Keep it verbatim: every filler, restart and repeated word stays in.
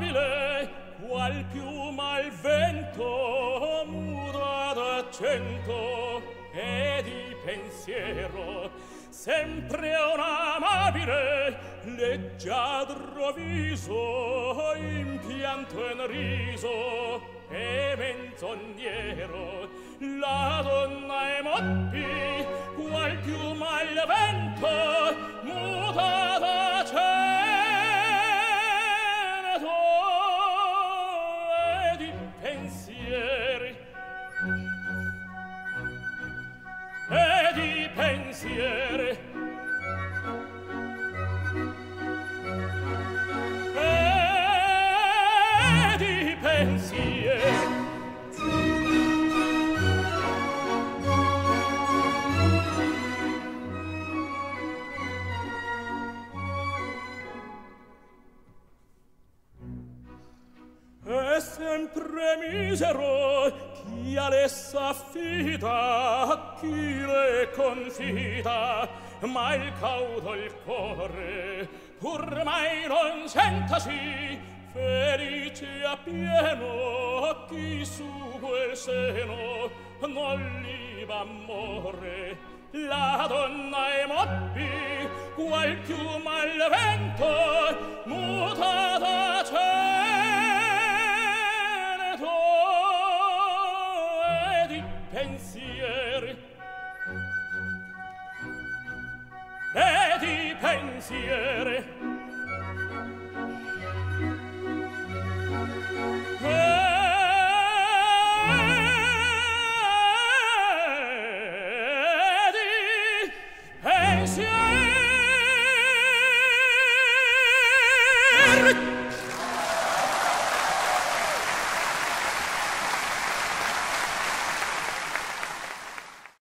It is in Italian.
amabile qual piuma al vento muta d'accento e di pensiero, sempre un amabile leggiadro viso, impianto in riso e menzognero. La donna e moppi qual piuma al vento muta d'accento e di pensieri e di pensieri e di pensieri. È sempre misero chi a lessa affida, chi le confida, ma il cauto il cuore pur mai non sentasi felice a pieno chi su quel seno non li va amore. La donna e moppi qual piuma al vento muta d'accento e di pensieri e di pensieri